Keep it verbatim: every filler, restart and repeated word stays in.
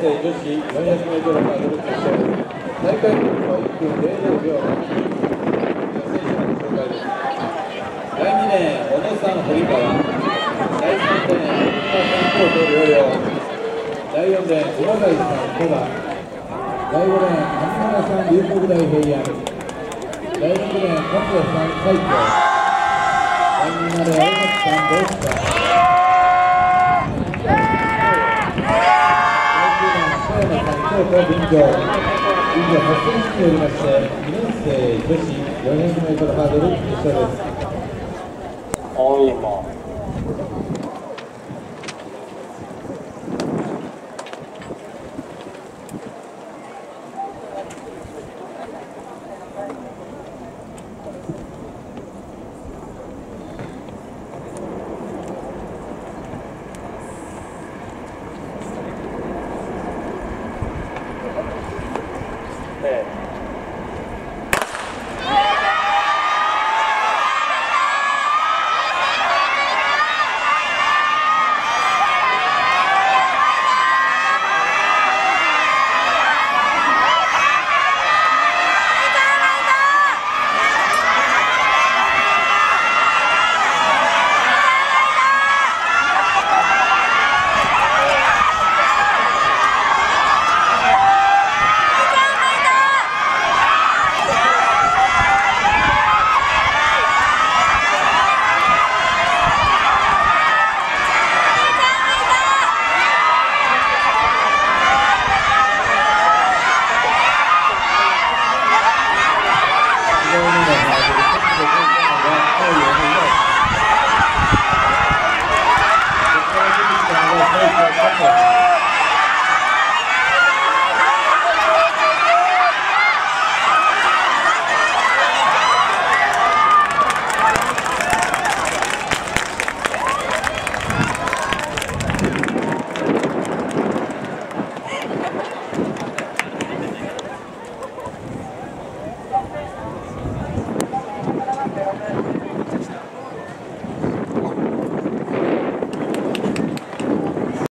女子よんひゃくメートルハードル決勝、大会記録はいっぷんぜろぜろびょうはち、選手の紹介です。だいにレーン、小野さん、堀川。だいさんレーン、福島さん、京都両両。だいよんレーン、熊谷さん、戸田。だいごレーン、上村さん、龍谷大平安。だいろくレーン、勝谷さん、海峡。だいななレーン、大垣さん、同志社。京都臨場、臨場はち選手によりまして、にねん生女子よんひゃくメートルハードル決勝です。 青いもええ